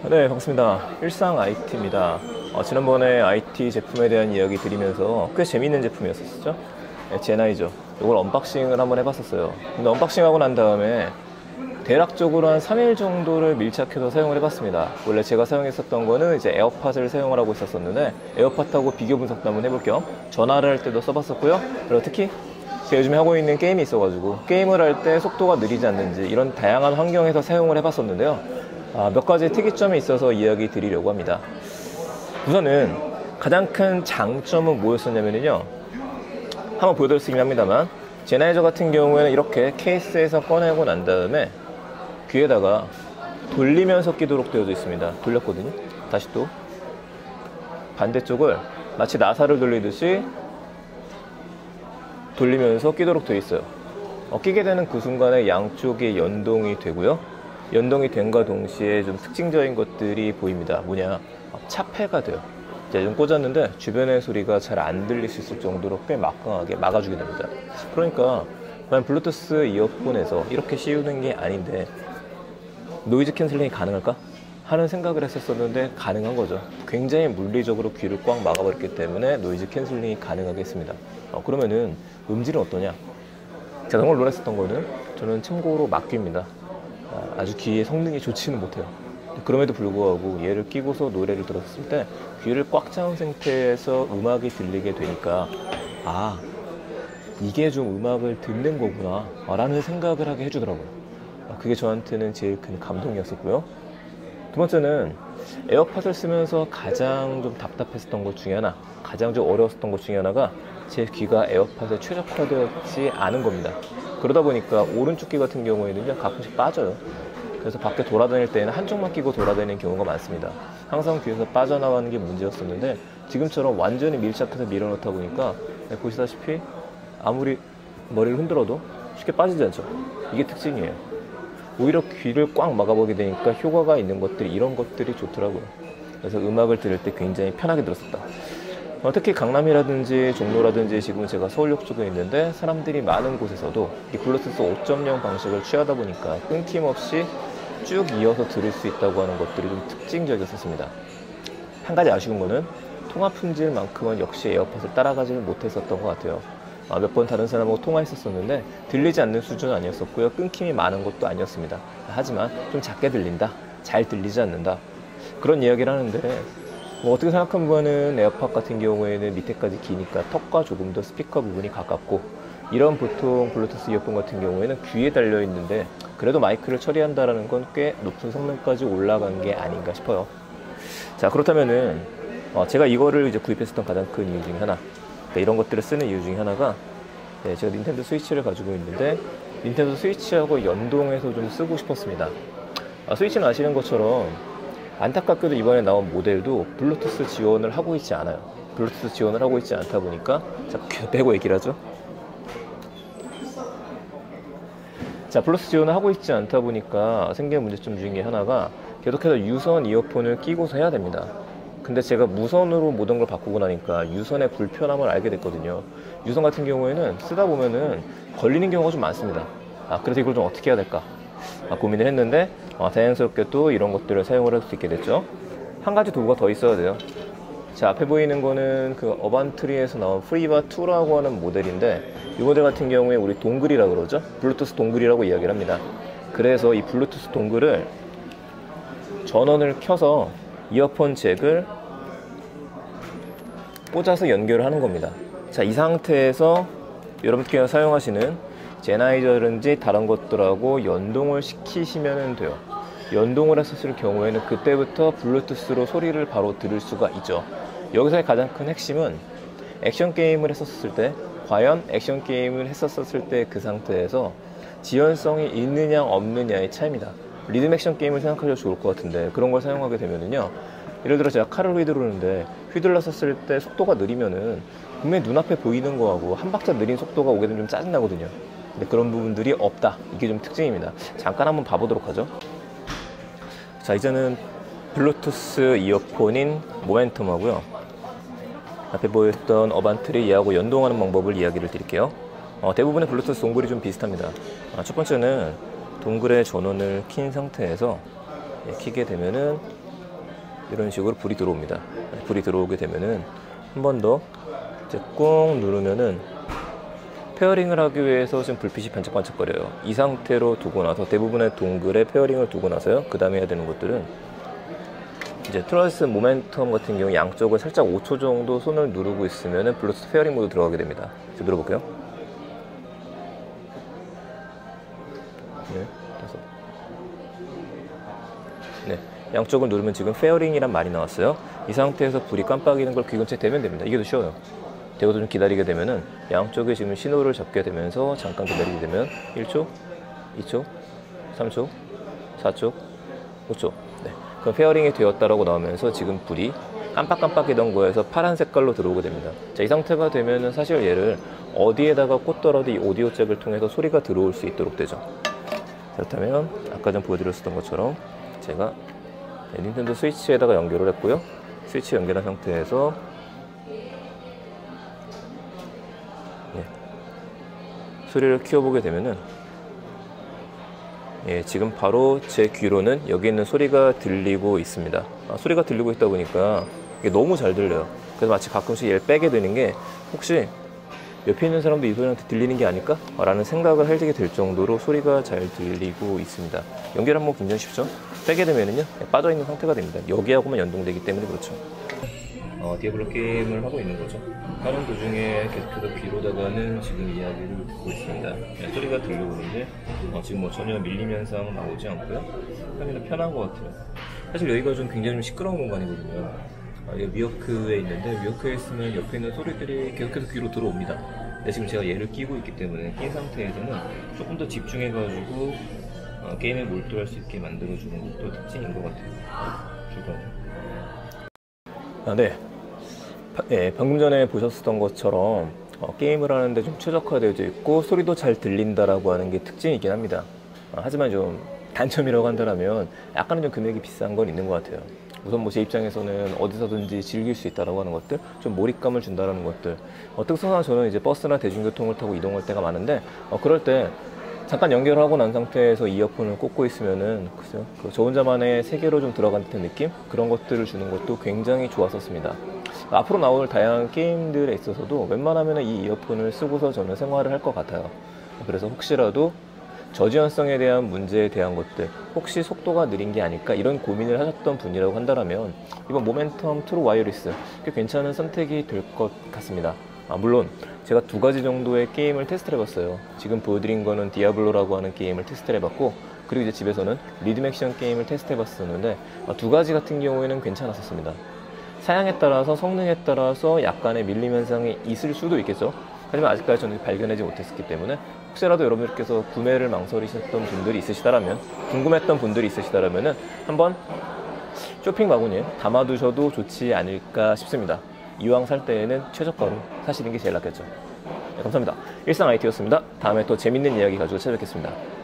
네, 반갑습니다. 일상 IT입니다. 지난번에 IT 제품에 대한 이야기 드리면서 꽤 재밌는 제품이었었죠? 네, 제나이저. 이걸 언박싱을 한번 해봤었어요. 근데 언박싱하고 난 다음에 대략적으로 한 3일 정도를 밀착해서 사용을 해봤습니다. 원래 제가 사용했었던 거는 이제 에어팟을 사용을 하고 있었었는데 에어팟하고 비교 분석도 한번 해볼 겸 전화를 할 때도 써봤었고요. 그리고 특히 제가 요즘에 하고 있는 게임이 있어가지고 게임을 할 때 속도가 느리지 않는지 이런 다양한 환경에서 사용을 해봤었는데요. 몇 가지 특이점이 있어서 이야기 드리려고 합니다. 우선은 가장 큰 장점은 뭐였었냐면요, 한번 보여드렸긴 합니다만 제나이저 같은 경우에는 이렇게 케이스에서 꺼내고 난 다음에 귀에다가 돌리면서 끼도록 되어져 있습니다. 돌렸거든요. 다시 또 반대쪽을 마치 나사를 돌리듯이 돌리면서 끼도록 되어 있어요. 끼게 되는 그 순간에 양쪽이 연동이 되고요. 연동이 됨과 동시에 좀 특징적인 것들이 보입니다. 뭐냐, 차폐가 돼요. 이제 좀 꽂았는데 주변의 소리가 잘 안 들릴 수 있을 정도로 꽤 막강하게 막아주게 됩니다. 그러니까 과연 블루투스 이어폰에서 이렇게 씌우는 게 아닌데 노이즈 캔슬링이 가능할까? 하는 생각을 했었는데 가능한 거죠. 굉장히 물리적으로 귀를 꽉 막아버렸기 때문에 노이즈 캔슬링이 가능하겠습니다. 그러면은 음질은 어떠냐? 제가 정말 놀랐었던 거는 저는 참고로 막귀입니다. 아주 귀의 성능이 좋지는 못해요. 그럼에도 불구하고 얘를 끼고서 노래를 들었을 때 귀를 꽉 차은 상태에서 음악이 들리게 되니까 이게 좀 음악을 듣는 거구나 라는 생각을 하게 해주더라고요. 그게 저한테는 제일 큰 감동이었었고요. 두 번째는 에어팟을 쓰면서 가장 좀 답답했었던 것 중에 하나, 가장 좀 어려웠었던 것 중에 하나가 제 귀가 에어팟에 최적화되었지 않은 겁니다. 그러다 보니까 오른쪽 귀 같은 경우에는요, 가끔씩 빠져요. 그래서 밖에 돌아다닐 때는 한쪽만 끼고 돌아다니는 경우가 많습니다. 항상 귀에서 빠져나가는 게 문제였었는데 지금처럼 완전히 밀착해서 밀어넣다 보니까 보시다시피 아무리 머리를 흔들어도 쉽게 빠지지 않죠. 이게 특징이에요. 오히려 귀를 꽉 막아보게 되니까 효과가 있는 것들이, 이런 것들이 좋더라고요. 그래서 음악을 들을 때 굉장히 편하게 들었었다. 특히 강남이라든지 종로라든지 지금 제가 서울역 쪽에 있는데 사람들이 많은 곳에서도 이 블루투스 5.0 방식을 취하다 보니까 끊김없이 쭉 이어서 들을 수 있다고 하는 것들이 좀 특징적이었습니다. 한 가지 아쉬운 거는 통화 품질만큼은 역시 에어팟을 따라가지는 못했었던 것 같아요. 몇 번 다른 사람하고 통화했었는데 들리지 않는 수준은 아니었었고요. 끊김이 많은 것도 아니었습니다. 하지만 좀 작게 들린다, 잘 들리지 않는다, 그런 이야기를 하는데 어떻게 생각해보면 에어팟 같은 경우에는 밑에까지 기니까 턱과 조금 더 스피커 부분이 가깝고, 이런 보통 블루투스 이어폰 같은 경우에는 귀에 달려있는데 그래도 마이크를 처리한다는 건 꽤 높은 성능까지 올라간 게 아닌가 싶어요. 자, 그렇다면은 제가 이거를 이제 구입했었던 가장 큰 이유 중에 하나, 이런 것들을 쓰는 이유 중에 하나가, 제가 닌텐도 스위치를 가지고 있는데 닌텐도 스위치하고 연동해서 좀 쓰고 싶었습니다. 스위치는 아시는 것처럼 안타깝게도 이번에 나온 모델도 블루투스 지원을 하고 있지 않아요. 블루투스 지원을 하고 있지 않다 보니까, 자, 빼고 얘기를 하죠. 자, 블루투스 지원을 하고 있지 않다 보니까 생기는 문제점 중에 하나가 계속해서 유선 이어폰을 끼고서 해야 됩니다. 근데 제가 무선으로 모든 걸 바꾸고 나니까 유선의 불편함을 알게 됐거든요. 유선 같은 경우에는 쓰다 보면은 걸리는 경우가 좀 많습니다. 그래서 이걸 좀 어떻게 해야 될까 고민을 했는데 다행스럽게 또 이런 것들을 사용을 할 수 있게 됐죠. 한 가지 도구가 더 있어야 돼요. 자, 앞에 보이는 거는 그 어반트리에서 나온 프리바 2라고 하는 모델인데, 이 모델 같은 경우에 우리 동글이라 그러죠. 블루투스 동글이라고 이야기를 합니다. 그래서 이 블루투스 동글을 전원을 켜서 이어폰 잭을 꽂아서 연결을 하는 겁니다. 자, 이 상태에서 여러분께서 사용하시는 제나이저든지 다른 것들하고 연동을 시키시면 돼요. 연동을 했었을 경우에는 그때부터 블루투스로 소리를 바로 들을 수가 있죠. 여기서의 가장 큰 핵심은 액션 게임을 했었을 때, 과연 액션 게임을 했었을 때 그 상태에서 지연성이 있느냐 없느냐의 차이입니다. 리듬 액션 게임을 생각하셔도 좋을 것 같은데, 그런 걸 사용하게 되면은요, 예를 들어 제가 칼을 휘두르는데 휘둘렀었을 때 속도가 느리면은 분명히 눈앞에 보이는 거하고 한 박자 느린 속도가 오게 되면 좀 짜증나거든요. 근데 그런 부분들이 없다. 이게 좀 특징입니다. 잠깐 한번 봐보도록 하죠. 자, 이제는 블루투스 이어폰인 모멘텀하고요, 앞에 보였던 어반트리 얘하고 연동하는 방법을 이야기를 드릴게요. 대부분의 블루투스 동글이 좀 비슷합니다. 첫 번째는 동글의 전원을 킨 상태에서 키게 되면은 이런 식으로 불이 들어옵니다. 불이 들어오게 되면은 한 번 더 이제 꾹 누르면은 페어링을 하기 위해서 지금 불빛이 반짝반짝거려요. 이 상태로 두고 나서 대부분의 동글에 페어링을 두고 나서요. 그 다음에 해야 되는 것들은 이제 트러스 모멘텀 같은 경우 양쪽을 살짝 5초 정도 손을 누르고 있으면은 블루투스 페어링 모드 들어가게 됩니다. 이제 눌러볼게요. 네, 다섯. 네, 양쪽을 누르면 지금 페어링이란 말이 나왔어요. 이 상태에서 불이 깜빡이는 걸 귀 근처에 대면 됩니다. 이게 더 쉬워요. 대고도 좀 기다리게 되면은 양쪽에 지금 신호를 잡게 되면서 잠깐 기다리게 되면 1초, 2초, 3초, 4초, 5초. 네. 그럼 페어링이 되었다라고 나오면서 지금 불이 깜빡깜빡이던 거에서 파란 색깔로 들어오게 됩니다. 자, 이 상태가 되면은 사실 얘를 어디에다가 꽂더라도 이 오디오 잭을 통해서 소리가 들어올 수 있도록 되죠. 그렇다면 아까 전 보여드렸었던 것처럼 제가 닌텐도 스위치에다가 연결을 했고요. 스위치 연결한 상태에서 소리를 키워보게 되면은 지금 바로 제 귀로는 여기 있는 소리가 들리고 있습니다. 소리가 들리고 있다 보니까 이게 너무 잘 들려요. 그래서 마치 가끔씩 얘를 빼게 되는 게 혹시 옆에 있는 사람도 이 소리한테 들리는 게 아닐까? 라는 생각을 하게 될 정도로 소리가 잘 들리고 있습니다. 연결하면 뭐 굉장히 쉽죠? 빼게 되면은요 빠져있는 상태가 됩니다. 여기하고만 연동되기 때문에 그렇죠. 디아블로 게임을 하고 있는 거죠. 하는 도중에 계속해서 귀로다가는 지금 이야기를 듣고 있습니다. 소리가 들려오는데 지금 뭐 전혀 밀림 현상 나오지 않고요. 하기는 편한 것 같아요. 사실 여기가 좀 굉장히 좀 시끄러운 공간이거든요. 여기 미어크에 있는데 미어크에 있으면 옆에 있는 소리들이 계속해서 귀로 들어옵니다. 근데 지금 제가 얘를 끼고 있기 때문에 낀 상태에서는 조금 더 집중해가지고 게임에 몰두할 수 있게 만들어주는 것도 특징인 것 같아요. 네. 방금 전에 보셨던 것처럼 게임을 하는데 좀 최적화되어 있고 소리도 잘 들린다라고 하는 게 특징이긴 합니다. 하지만 좀 단점이라고 한다면 약간은 좀 금액이 비싼 건 있는 것 같아요. 우선 뭐 제 입장에서는 어디서든지 즐길 수 있다라고 하는 것들, 좀 몰입감을 준다라는 것들. 특성상 저는 이제 버스나 대중교통을 타고 이동할 때가 많은데 그럴 때 잠깐 연결하고 난 상태에서 이어폰을 꽂고 있으면은 글쎄요, 저 혼자만의 세계로 좀 들어간 듯한 느낌? 그런 것들을 주는 것도 굉장히 좋았었습니다. 앞으로 나올 다양한 게임들에 있어서도 웬만하면 이 이어폰을 쓰고서 저는 생활을 할 것 같아요. 그래서 혹시라도 저지연성에 대한 문제에 대한 것들, 혹시 속도가 느린 게 아닐까 이런 고민을 하셨던 분이라고 한다면 이번 모멘텀 트루 와이어리스 꽤 괜찮은 선택이 될 것 같습니다. 물론 제가 2가지 정도의 게임을 테스트를 해봤어요. 지금 보여드린 거는 디아블로라고 하는 게임을 테스트를 해봤고, 그리고 이제 집에서는 리듬 액션 게임을 테스트 해봤었는데 2가지 같은 경우에는 괜찮았었습니다. 사양에 따라서, 성능에 따라서 약간의 밀림 현상이 있을 수도 있겠죠. 하지만 아직까지 저는 발견하지 못했기 때문에 혹시라도 여러분들께서 구매를 망설이셨던 분들이 있으시다라면, 궁금했던 분들이 있으시다라면 한번 쇼핑 바구니에 담아두셔도 좋지 않을까 싶습니다. 이왕 살 때에는 최저가로 사시는 게 제일 낫겠죠. 네, 감사합니다. 일상 IT였습니다. 다음에 또 재밌는 이야기 가지고 찾아뵙겠습니다.